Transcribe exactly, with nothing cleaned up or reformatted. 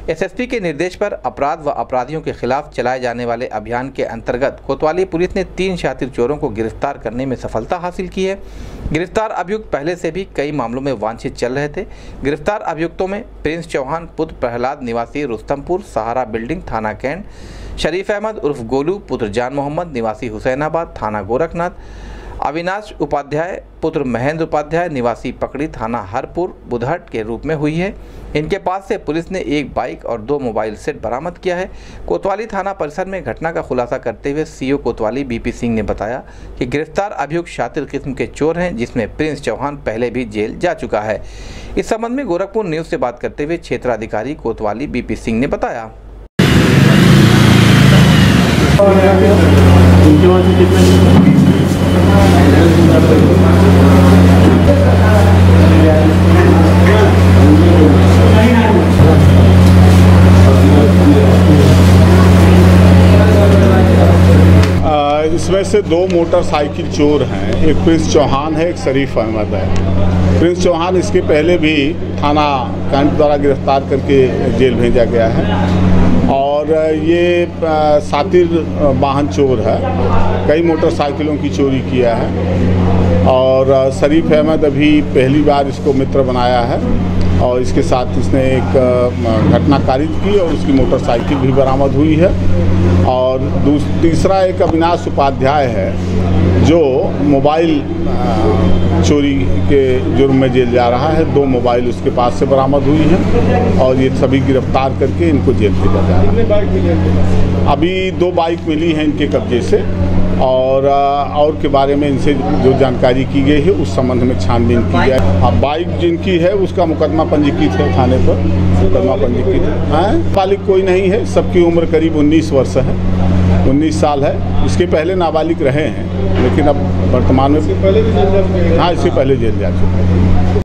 SSP के निर्देश पर अपराध व अपराधियों के खिलाफ चलाए जाने वाले अभियान के अंतर्गत कोतवाली पुलिस ने तीन शातिर चोरों को गिरफ्तार करने में सफलता हासिल की है। गिरफ्तार अभियुक्त पहले से भी कई मामलों में वांछित चल रहे थे। गिरफ्तार अभियुक्तों में प्रिंस चौहान पुत्र प्रहलाद निवासी रुस्तमपुर सहारा बिल्डिंग थाना कैंट, शरीफ अहमद उर्फ गोलू पुत्र जान मोहम्मद निवासी हुसैनाबाद थाना गोरखनाथ, अविनाश उपाध्याय पुत्र महेंद्र उपाध्याय निवासी पकड़ी थाना हरपुर बुधहट के रूप में हुई है। इनके पास से पुलिस ने एक बाइक और दो मोबाइल सेट बरामद किया है। कोतवाली थाना परिसर में घटना का खुलासा करते हुए सीओ कोतवाली बीपी सिंह ने बताया कि गिरफ्तार अभियुक्त शातिर किस्म के चोर हैं, जिसमें प्रिंस चौहान पहले भी जेल जा चुका है। इस संबंध में गोरखपुर न्यूज से बात करते हुए क्षेत्राधिकारी कोतवाली बीपी सिंह ने बताया। इसमें से दो मोटरसाइकिल चोर हैं, एक प्रिंस चौहान है, एक शरीफ अहमद है। प्रिंस चौहान इसके पहले भी थाना कैंट द्वारा गिरफ्तार करके जेल भेजा गया है और ये सातिर वाहन चोर है, कई मोटरसाइकिलों की चोरी किया है और शरीफ अहमद अभी पहली बार इसको मित्र बनाया है और इसके साथ इसने एक घटना कारित की और उसकी मोटरसाइकिल भी बरामद हुई है। और तीसरा एक अविनाश उपाध्याय है जो मोबाइल चोरी के जुर्म में जेल जा रहा है। दो मोबाइल उसके पास से बरामद हुई है और ये सभी गिरफ्तार करके इनको जेल भेजा जा रहा है। अभी दो बाइक मिली हैं इनके कब्जे से और और के बारे में इनसे जो जानकारी की गई है उस संबंध में छानबीन की जाए। अब बाइक जिनकी है उसका मुकदमा पंजीकृत है, थाने पर मुकदमा पंजीकृत है। नाबालिग कोई नहीं है, सबकी उम्र करीब उन्नीस वर्ष है, उन्नीस साल है। इसके पहले नाबालिग रहे हैं लेकिन अब वर्तमान में हाँ इससे पहले जेल जा चुके हैं।